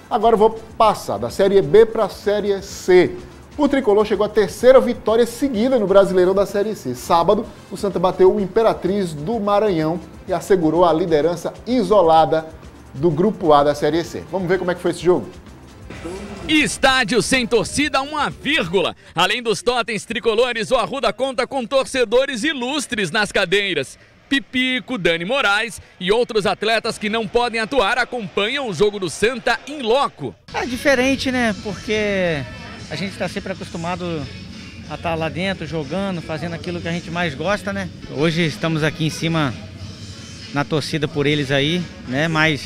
Agora eu vou passar da Série B para a Série C. O Tricolor chegou à terceira vitória seguida no Brasileirão da Série C. Sábado, o Santa bateu o Imperatriz do Maranhão e assegurou a liderança isolada do Grupo A da Série C. Vamos ver como é que foi esse jogo? Estádio sem torcida, uma vírgula. Além dos totens tricolores, o Arruda conta com torcedores ilustres nas cadeiras. Pipico, Dani Moraes e outros atletas que não podem atuar acompanham o jogo do Santa em loco. É diferente, né? Porque a gente está sempre acostumado a estar lá dentro, jogando, fazendo aquilo que a gente mais gosta, né? Hoje estamos aqui em cima na torcida por eles aí, né? Mas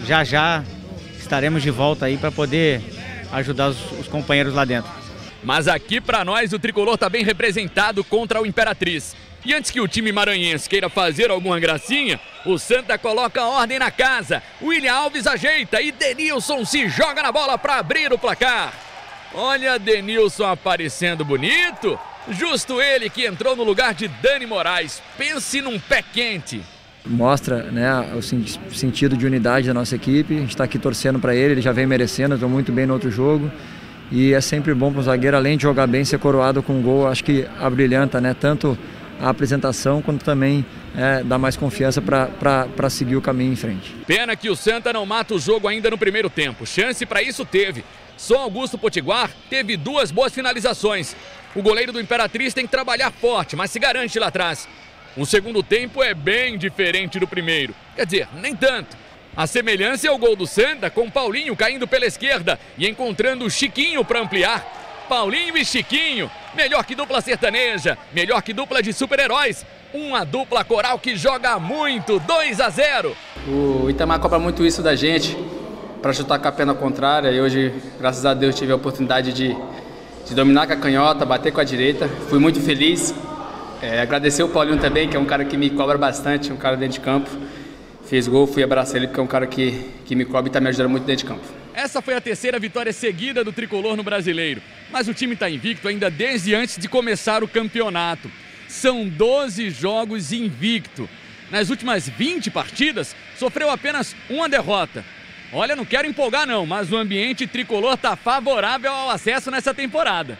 já estaremos de volta aí para poder ajudar os companheiros lá dentro. Mas aqui para nós o Tricolor está bem representado contra o Imperatriz. E antes que o time maranhense queira fazer alguma gracinha, o Santa coloca ordem na casa. William Alves ajeita e Denilson se joga na bola para abrir o placar. Olha Denilson aparecendo bonito. Justo ele que entrou no lugar de Dani Moraes. Pense num pé quente. Mostra, né, o sentido de unidade da nossa equipe. A gente está aqui torcendo para ele já vem merecendo, entrou muito bem no outro jogo. E é sempre bom para o zagueiro, além de jogar bem, ser coroado com um gol. Acho que abrilhanta, né, tanto a apresentação quanto também dá mais confiança para seguir o caminho em frente. Pena que o Santa não mata o jogo ainda no primeiro tempo. Chance para isso teve. Só Augusto Potiguar teve duas boas finalizações. O goleiro do Imperatriz tem que trabalhar forte, mas se garante lá atrás. O segundo tempo é bem diferente do primeiro. Quer dizer, nem tanto. A semelhança é o gol do Santa com Paulinho caindo pela esquerda e encontrando o Chiquinho para ampliar. Paulinho e Chiquinho, melhor que dupla sertaneja, melhor que dupla de super-heróis. Uma dupla coral que joga muito, 2-0. O Itamar cobra muito isso da gente, para chutar com a perna contrária. E hoje, graças a Deus, tive a oportunidade de dominar com a canhota, bater com a direita. Fui muito feliz. Agradecer o Paulinho também, que é um cara que me cobra bastante, um cara dentro de campo. Fez gol, fui abraçar ele porque é um cara que me cobra e está me ajudando muito dentro de campo. Essa foi a terceira vitória seguida do Tricolor no Brasileiro. Mas o time está invicto ainda desde antes de começar o campeonato. São 12 jogos invicto. Nas últimas 20 partidas, sofreu apenas uma derrota. Olha, não quero empolgar não, mas o ambiente tricolor está favorável ao acesso nessa temporada.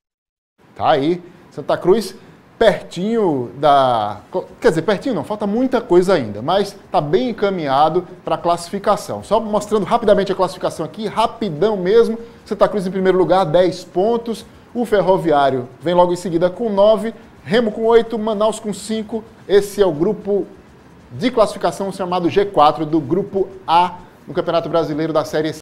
Tá aí, Santa Cruz pertinho da... Quer dizer, pertinho não, falta muita coisa ainda, mas está bem encaminhado para a classificação. Só mostrando rapidamente a classificação aqui, rapidão mesmo. Santa Cruz em primeiro lugar, 10 pontos. O Ferroviário vem logo em seguida com 9, Remo com 8, Manaus com 5. Esse é o grupo de classificação chamado G4 do Grupo A no Campeonato Brasileiro da Série C.